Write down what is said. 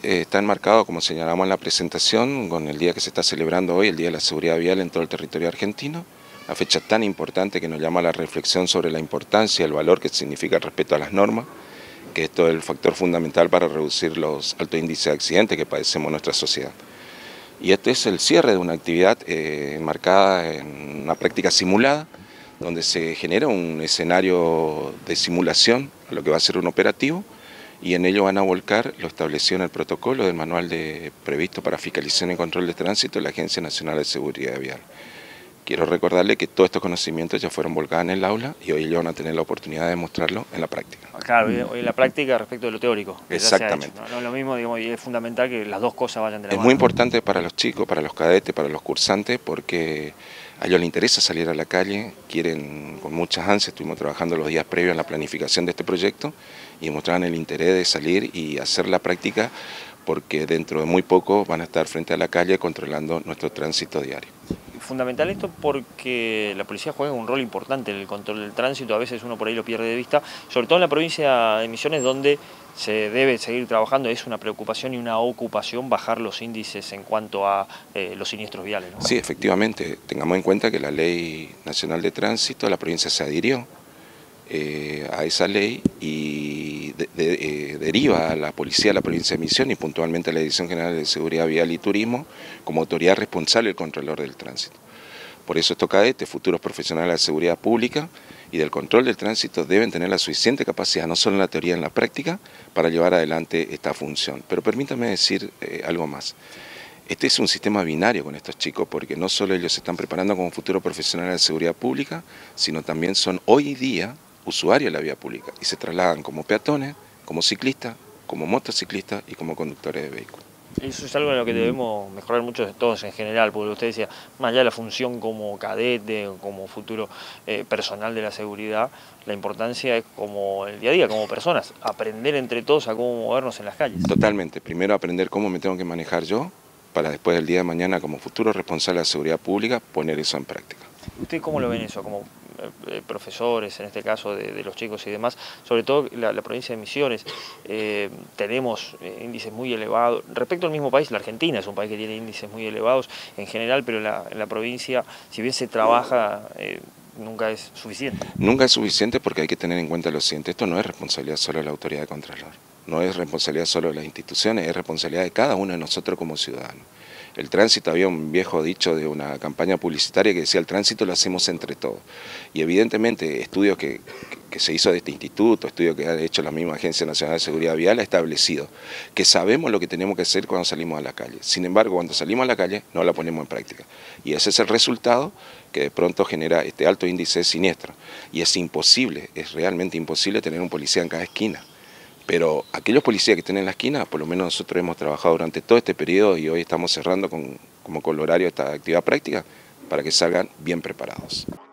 está enmarcado, como señalamos en la presentación, con el día que se está celebrando hoy, el Día de la Seguridad Vial en todo el territorio argentino, una fecha tan importante que nos llama a la reflexión sobre la importancia y el valor que significa el respeto a las normas, que esto es el factor fundamental para reducir los altos índices de accidentes que padecemos en nuestra sociedad. Y este es el cierre de una actividad enmarcada en una práctica simulada, donde se genera un escenario de simulación a lo que va a ser un operativo, y en ello van a volcar lo establecido en el protocolo del manual previsto para fiscalización y control de tránsito de la Agencia Nacional de Seguridad Vial. Quiero recordarle que todos estos conocimientos ya fueron volcados en el aula y hoy ellos van a tener la oportunidad de mostrarlo en la práctica. Claro, hoy en la práctica respecto de lo teórico. Exactamente. No es lo mismo, digamos, y es fundamental que las dos cosas vayan de la mano. Es muy importante para los chicos, para los cadetes, para los cursantes, porque a ellos les interesa salir a la calle, quieren con muchas ansias, estuvimos trabajando los días previos en la planificación de este proyecto y mostraban el interés de salir y hacer la práctica, porque dentro de muy poco van a estar frente a la calle controlando nuestro tránsito diario. Fundamental esto porque la policía juega un rol importante en el control del tránsito, a veces uno por ahí lo pierde de vista, sobre todo en la provincia de Misiones, donde se debe seguir trabajando. Es una preocupación y una ocupación bajar los índices en cuanto a los siniestros viales, ¿no? Sí, efectivamente, tengamos en cuenta que la Ley Nacional de Tránsito, la provincia se adhirió a esa ley y deriva a la policía de la provincia de Misiones y puntualmente a la Dirección General de Seguridad Vial y Turismo como autoridad responsable del controlador del tránsito. Por eso estos cadetes, futuros profesionales de la seguridad pública y del control del tránsito, deben tener la suficiente capacidad, no solo en la teoría, en la práctica, para llevar adelante esta función. Pero permítame decir algo más. Este es un sistema binario con estos chicos, porque no solo ellos se están preparando como futuros profesionales de seguridad pública, sino también son hoy día usuarios de la vía pública y se trasladan como peatones, como ciclistas, como motociclistas y como conductores de vehículos. Eso es algo en lo que debemos mejorar mucho de todos en general, porque usted decía, más allá de la función como cadete, como futuro personal de la seguridad, la importancia es como el día a día, como personas, aprender entre todos a cómo movernos en las calles. Totalmente, primero aprender cómo me tengo que manejar yo, para después del día de mañana como futuro responsable de la seguridad pública poner eso en práctica. ¿Usted cómo lo ven eso, como profesores, en este caso de los chicos y demás? Sobre todo la provincia de Misiones, tenemos índices muy elevados. Respecto al mismo país, la Argentina es un país que tiene índices muy elevados en general, pero en la provincia, si bien se trabaja, nunca es suficiente. Nunca es suficiente porque hay que tener en cuenta lo siguiente: esto no es responsabilidad solo de la autoridad de Contralor, no es responsabilidad solo de las instituciones, es responsabilidad de cada uno de nosotros como ciudadanos. El tránsito, había un viejo dicho de una campaña publicitaria que decía: el tránsito lo hacemos entre todos. Y evidentemente estudios que se hizo de este instituto, estudios que ha hecho la misma Agencia Nacional de Seguridad Vial, ha establecido que sabemos lo que tenemos que hacer cuando salimos a la calle. Sin embargo, cuando salimos a la calle no la ponemos en práctica. Y ese es el resultado que de pronto genera este alto índice de siniestros. Y es imposible, es realmente imposible tener un policía en cada esquina. Pero aquellos policías que estén en la esquina, por lo menos nosotros hemos trabajado durante todo este periodo y hoy estamos cerrando como con el horario esta actividad práctica para que salgan bien preparados.